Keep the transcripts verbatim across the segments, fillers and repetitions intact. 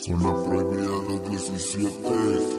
Zona prohibida dos diecisiete.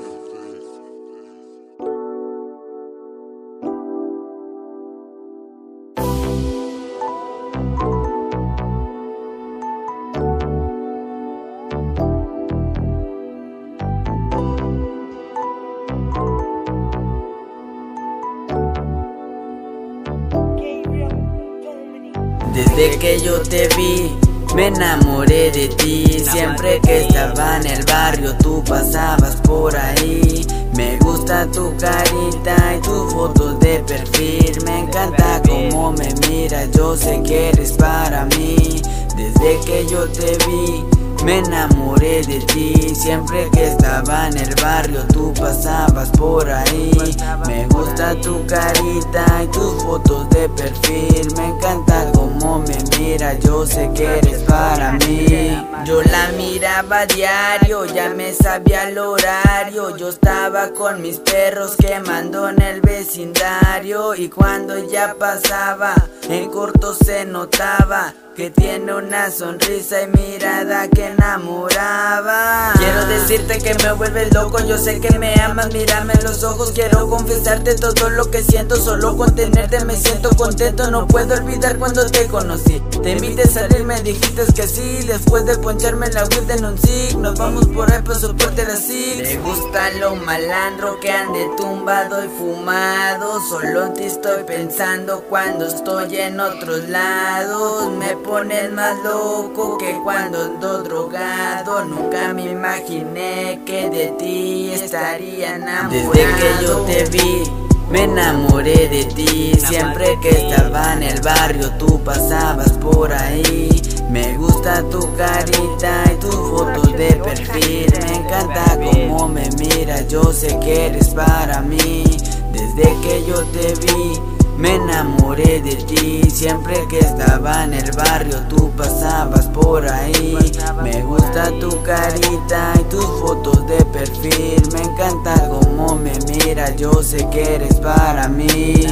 Desde que yo te vi, me enamoré de ti. Siempre que estaba en el barrio, tú pasabas por ahí. Me gusta tu carita y tus fotos de perfil. Me encanta cómo me miras, yo sé que eres para mí. Desde que yo te vi, me enamoré de ti. Siempre que estaba en el barrio, tú pasabas por ahí. Me gusta tu carita y tus fotos de perfil. Me encanta cómo me miras, yo sé que eres para mí. Yo la miraba a diario, ya me sabía el horario. Yo estaba con mis perros quemando en el vecindario. Y cuando ya pasaba, en corto se notaba que tiene una sonrisa y mirada que enamoraba. Quiero decirte que me vuelves loco, yo sé que me amas, mírame en los ojos. Quiero confesarte todo lo que siento, solo con tenerte me siento contento. No puedo olvidar cuando te conocí, te invité a salir, me dijiste que sí. Después de poncharme la weed en un zig, nos vamos por ahí para soporte la six. Me gusta lo malandro que ande tumbado y fumado. Solo en ti estoy pensando cuando estoy en otros lados. Me pones más loco que cuando ando drogado. Nunca me imaginé que de ti estaría enamorado. Desde que yo te vi, me enamoré de ti. Siempre que estaba en el barrio, tú pasabas por ahí. Me gusta tu carita y tus fotos de perfil. Me encanta cómo me miras, yo sé que eres para mí. Desde que yo te vi, me enamoré de ti. Siempre que estaba en el barrio, tú pasabas por ahí. Me gusta tu carita y tus fotos de perfil. Me encanta cómo me miras, yo sé que eres para mí.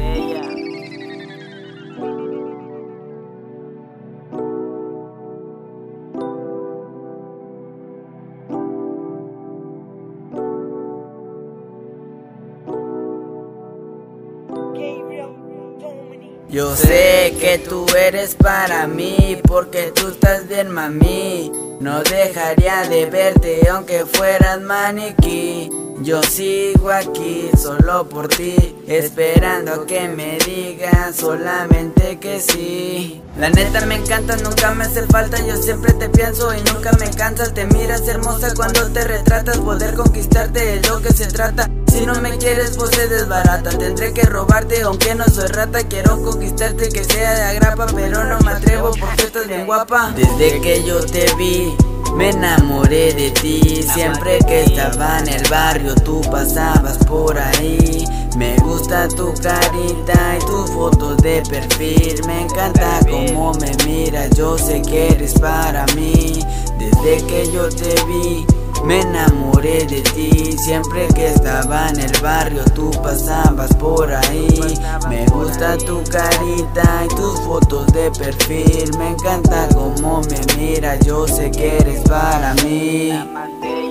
Yo sé que tú eres para mí, porque tú estás bien, mami. No dejaría de verte aunque fueras maniquí. Yo sigo aquí solo por ti, esperando que me digas solamente que sí. La neta me encanta, nunca me hace falta. Yo siempre te pienso y nunca me cansas. Te miras hermosa cuando te retratas. Poder conquistarte es lo que se trata. Si no me quieres, pues se desbarata. Tendré que robarte aunque no soy rata. Quiero conquistarte que sea de agrapa, pero no me atrevo porque estás bien guapa. Desde que yo te vi, me enamoré de ti. Siempre que estaba en el barrio, tú pasabas por ahí. Me gusta tu carita y tus fotos de perfil. Me encanta cómo me miras, yo sé que eres para mí. Desde que yo te vi, me enamoré de ti. Siempre que estaba en el barrio, tú pasabas por ahí. Me gusta tu carita y tus fotos de perfil. Me encanta cómo me miras, yo sé que eres para mí.